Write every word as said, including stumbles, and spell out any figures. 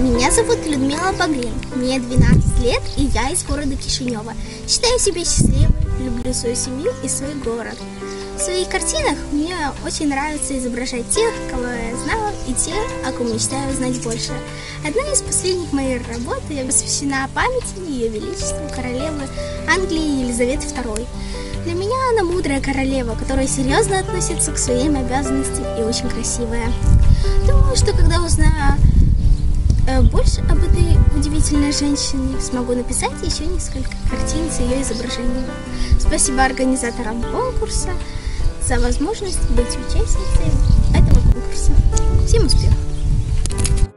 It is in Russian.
Меня зовут Людмила Багрин, мне двенадцать лет, и я из города Кишинева. Считаю себя счастливой, люблю свою семью и свой город. В своих картинах мне очень нравится изображать тех, кого я знала, и тех, о ком мечтаю узнать больше. Одна из последних моих работ посвящена памяти Ее Величеству королевы Англии Елизаветы второй. Для меня она мудрая королева, которая серьезно относится к своим обязанностям и очень красивая. Думаю, что когда узнаю больше об этой удивительной женщине, смогу написать еще несколько картин с ее изображением. Спасибо организаторам конкурса за возможность быть участницей этого конкурса. Всем успехов!